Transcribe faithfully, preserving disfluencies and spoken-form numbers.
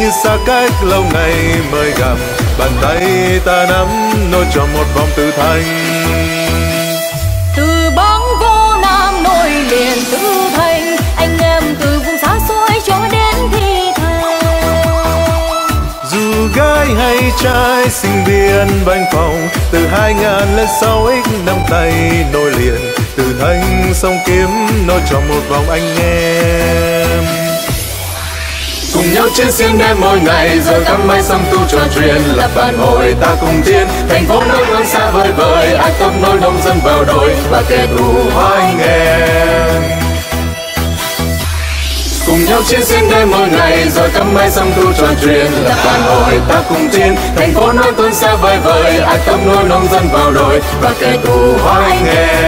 xa cách lâu ngày mới gặp, bàn tay ta nắm nối trọn một vòng từ thành. Từ Bắc vô Nam nối liền Tử Thanh, anh em từ vùng xa xôi cho đến Thi Thành. Dù gái hay trai sinh viên banh phòng, từ hai ngàn lên sáu x năm tay nối liền từ Thanh sông Kiếm nối trọn một vòng anh em. Cùng nhau trên xiên đêm mỗi ngày giờ cắm mái sông tu trò chuyện, lập bản hội ta cùng tiến thành phố nối non xa vời vời, ai tóc nối nông dân vào đôi và kẻ thù hóa anh em. Cùng nhau trên xiên đêm mỗi ngày rồi cắm mái sông tu trò chuyện, lập bản hội ta cùng tiến thành phố nối non xa vời vời, ai tóc nối nông dân vào đôi và kẻ thù hóa anh em.